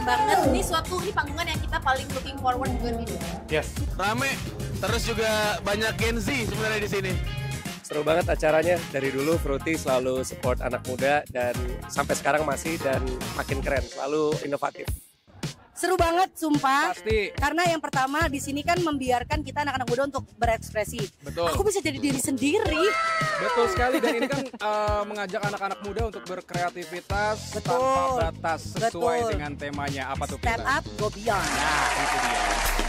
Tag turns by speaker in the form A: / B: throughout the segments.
A: banget. Ini panggungan yang kita paling looking forward buat ini.
B: Yes. Rame, terus juga banyak Gen Z sebenarnya di sini.
C: Seru banget acaranya, dari dulu Fruity selalu support anak muda dan sampai sekarang masih dan makin keren, selalu inovatif.
D: Seru banget, sumpah.
B: Pasti.
D: Karena yang pertama di sini kan membiarkan kita anak-anak muda untuk berekspresi.
B: Betul.
D: Aku bisa jadi diri sendiri.
E: Betul sekali, dan ini kan mengajak anak-anak muda untuk berkreativitas
D: Betul.
E: tanpa batas sesuai
D: Betul.
E: dengan temanya. Apa tuh
D: Stand
E: kita?
D: up, go beyond.
E: Nah, itu dia.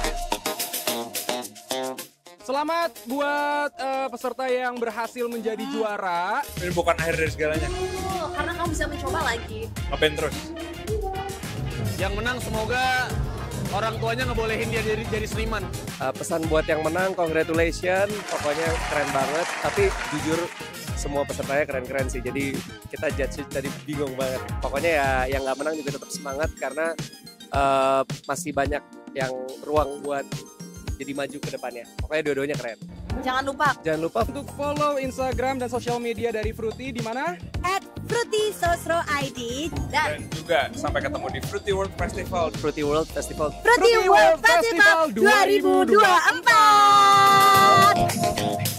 E: Selamat buat peserta yang berhasil menjadi juara.
F: Ini bukan akhir dari segalanya.
A: Karena kamu bisa mencoba lagi.
F: Ngapain terus?
B: Yang menang semoga orang tuanya ngebolehin dia jadi seniman.
C: Pesan buat yang menang, congratulations, pokoknya keren banget. Tapi jujur semua pesertanya keren-keren sih, jadi kita judge tadi bingung banget. Pokoknya ya yang nggak menang juga tetap semangat karena masih banyak yang ruang buat jadi maju ke depannya. Pokoknya dua-duanya keren.
A: Jangan lupa
E: Untuk follow Instagram dan sosial media dari Fruity di mana?
D: @FruitySosro.id
A: dan
F: Juga sampai ketemu di Fruity World Festival.
C: Fruity World Festival.
D: Fruity World Festival 2024.